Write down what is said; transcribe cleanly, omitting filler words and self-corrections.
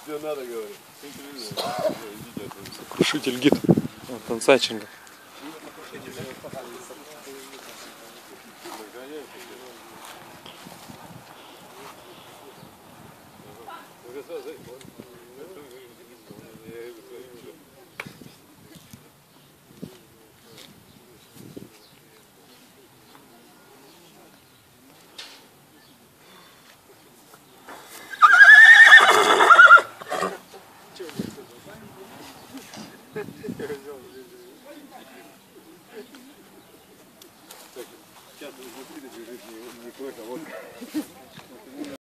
Все надо, говорит. Сокрушитель гид. Вот Танцаченко. Сейчас внутри лежит не кое-то, вот.